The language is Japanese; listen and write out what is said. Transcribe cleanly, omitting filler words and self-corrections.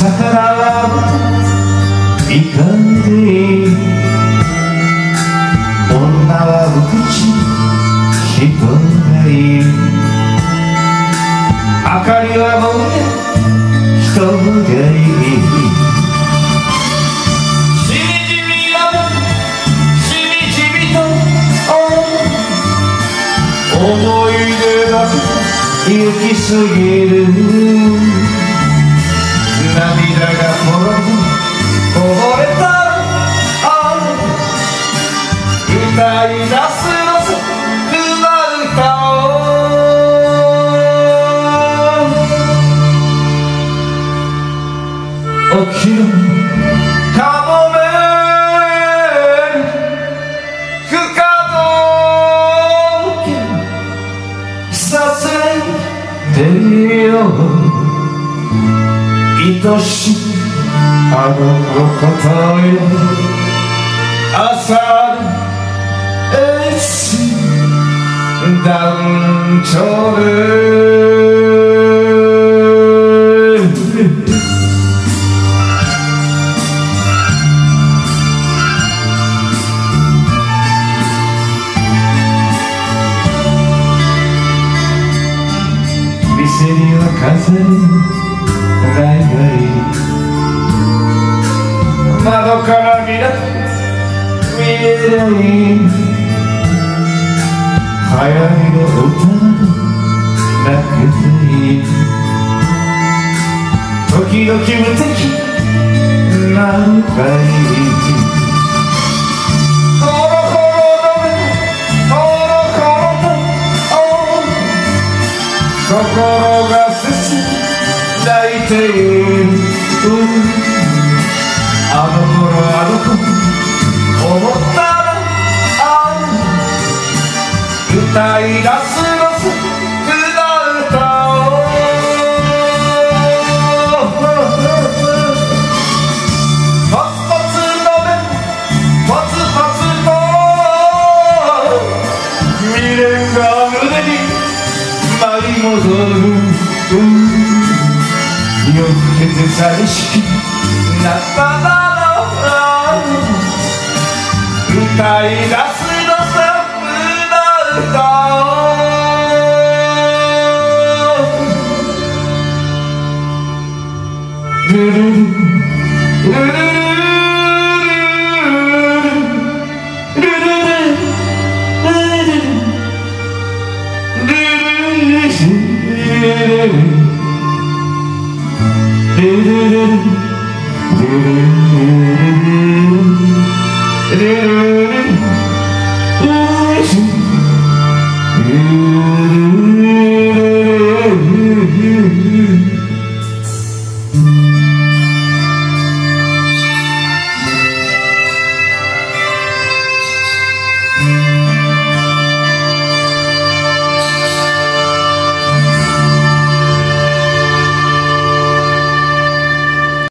魚はいかんで女は無口人がいる明かりはもう人がいるしみじみと思い出が行き過ぎる涙がこぼれた歌い出すのさ熊歌を起きるかもめ不可動させてよ愛しいあのことよ朝団長で店には飾りないがい窓から見えない流行りの歌なくていい時々無敵なんかいいコロコロの目コロコロと心が切泣いているあの頃思った歌い出すのさ船歌をポツポツの目ポツポツと未練が胸に舞い戻る夜更けて寂しくなったなら歌い出すのさルルルルルルルル